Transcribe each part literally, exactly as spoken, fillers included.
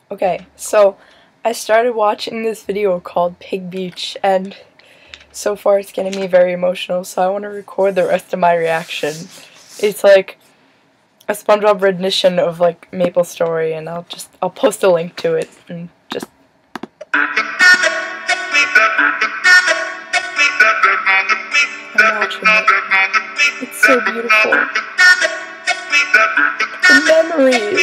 Okay, so I started watching this video called Pig Beach, and so far it's getting me very emotional, so I want to record the rest of my reaction. It's like a SpongeBob rendition of like Maple Story, and I'll just I'll post a link to it and just I'm watching it. It's so beautiful. The memories.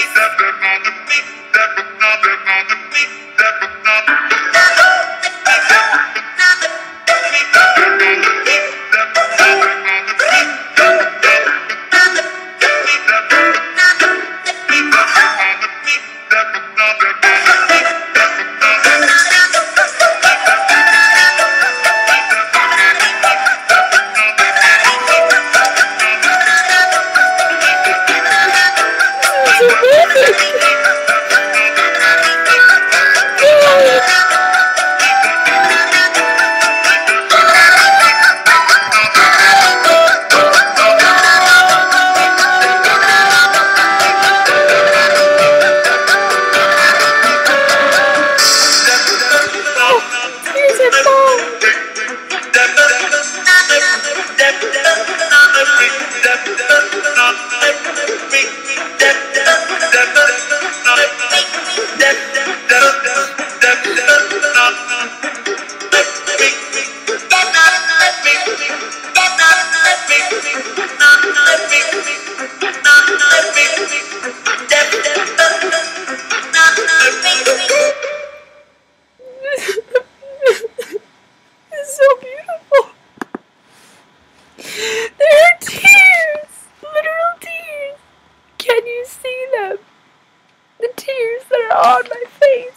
So beautiful. There are tears! Literal tears! Can you see them? The tears that are on my face.